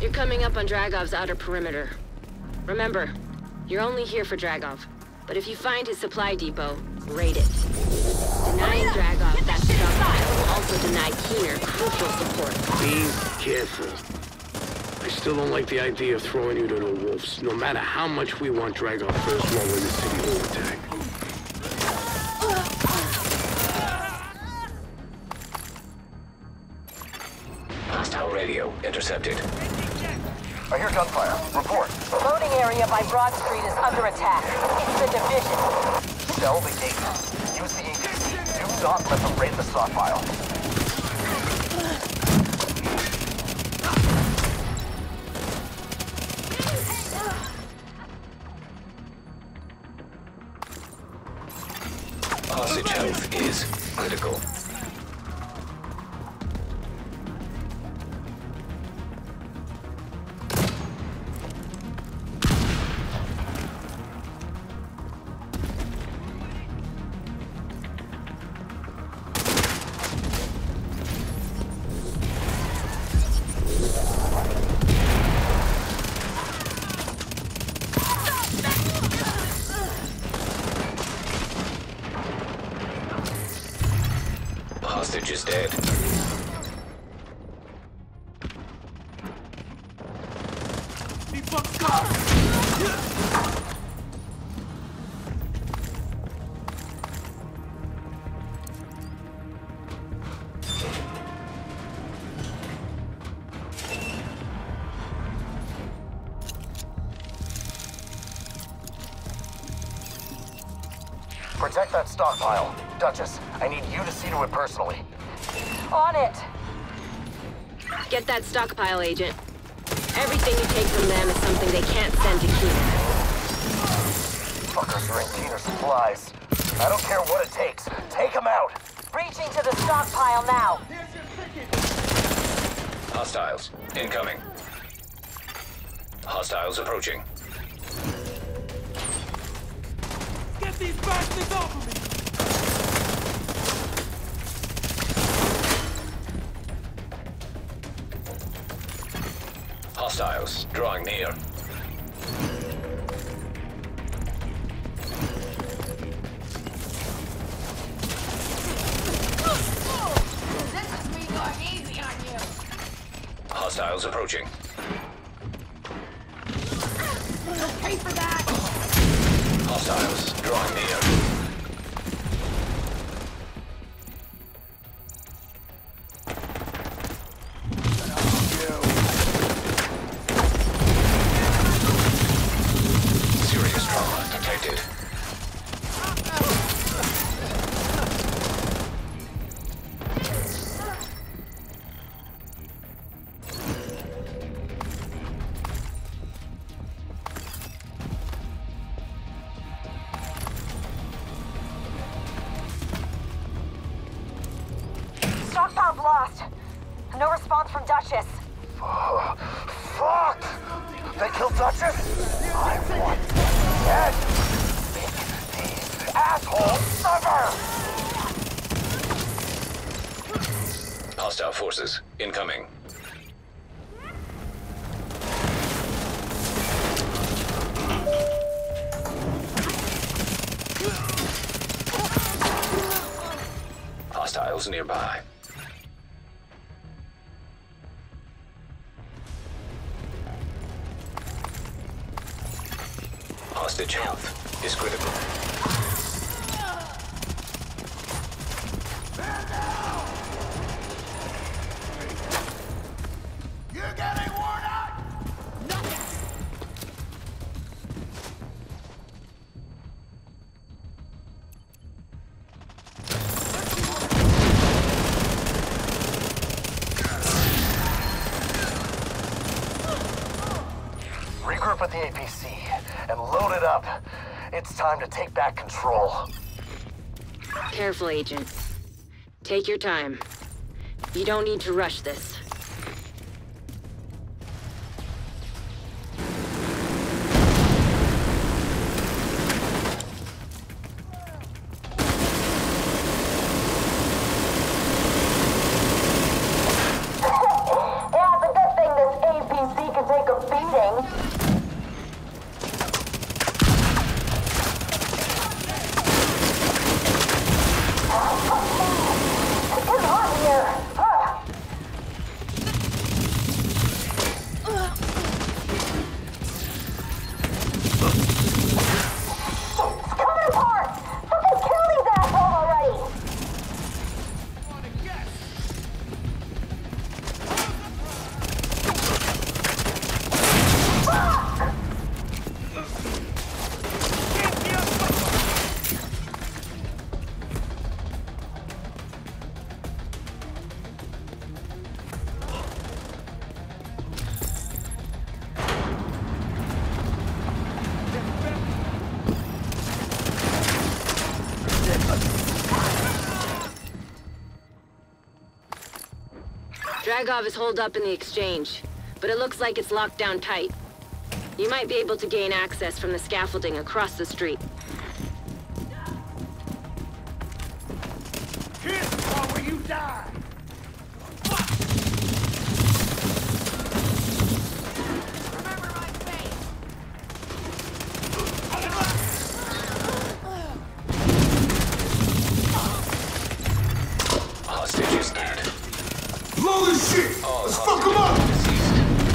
You're coming up on Dragov's outer perimeter. Remember, you're only here for Dragov. But if you find his supply depot, raid it. Denying Dragov that stockpile will also deny Keener crucial support. Be careful. I still don't like the idea of throwing you to the wolves, no matter how much we want Dragov first while we're in the city hall attack. Hostile radio intercepted. I hear gunfire. Report. The loading area by Broad Street is under attack. It's the division. Sell the gate. Use the EPC. Do not let them raid the stockpile. Hostage health is critical. Hostage is dead. Protect that stockpile. Duchess, I need you to see to it personally. On it. Get that stockpile, Agent. Everything you take from them is something they can't send to Keener. Fuckers are in Keener supplies. I don't care what it takes. Take them out. Reaching to the stockpile now. Hostiles incoming. Hostiles approaching. Get these bastards off of me! Hostiles drawing near. This is me going easy on you. Hostiles approaching. You'll pay for that! Hostiles drawing near. Serious trauma detected. Stockpile's lost. No response from Duchess. Fuck! They killed Duchess? I want them dead! Make these assholes suffer! Hostile forces incoming. Hostiles nearby. Hostage health is critical. You're getting worn out! Regroup at the APC and load it up. It's time to take back control. Careful, Agent. Take your time. You don't need to rush this. Yeah, it's a good thing this APC can Dragov is holed up in the exchange, but it looks like it's locked down tight. You might be able to gain access from the scaffolding across the street. Here's the part where you die! Remember my face. Hostage is dead. Blow this shit! All Let's fuck him up! deceased.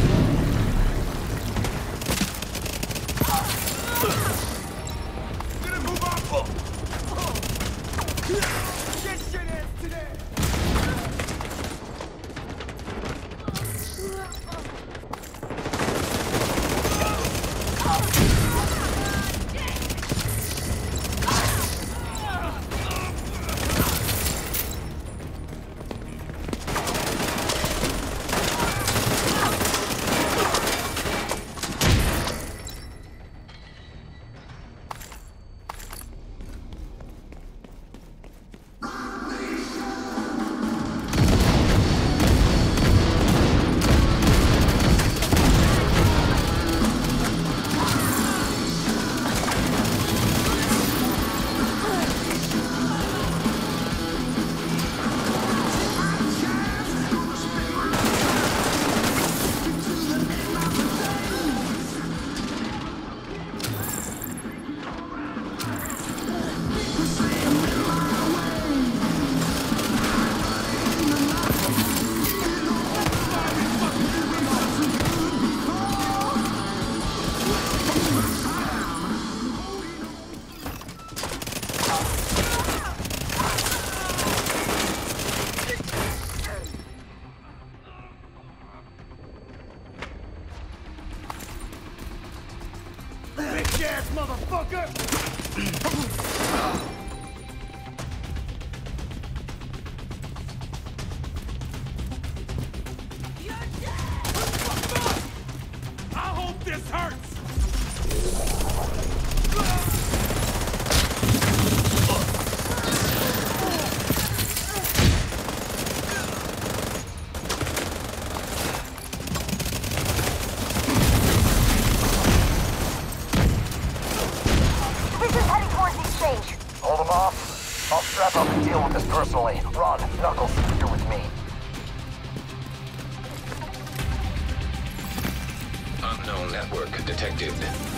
Gonna move up! Get shit ass today! Bitch ass motherfucker! I hope this hurts! Division's heading towards the exchange. Hold them off. I'll strap up and deal with this personally. Ron, Knuckles, you're with me. Unknown network detected.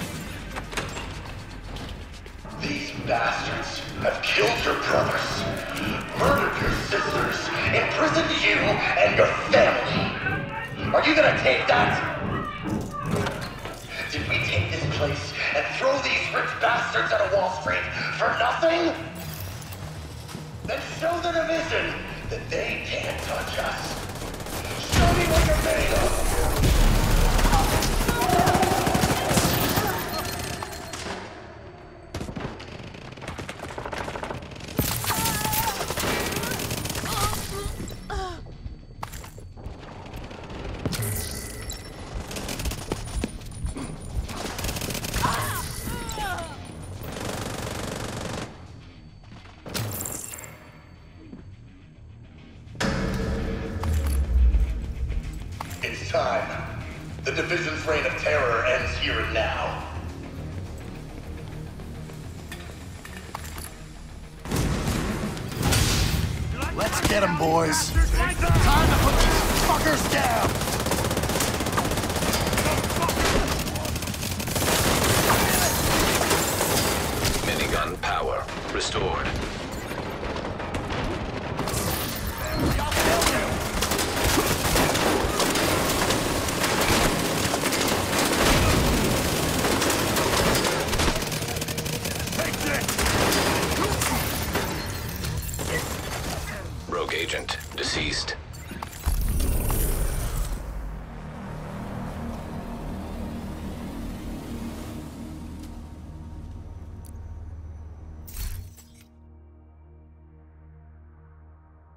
These bastards have killed your brothers, murdered your sisters, imprisoned you and your family. Are you gonna take that? Did we take this place and throw these rich bastards out of Wall Street for nothing? Then show the division that they can't touch us. Show me what you're made of! It's time. The division's reign of terror ends here and now. Let's get him, boys. Time to put these fuckers down! Minigun power restored.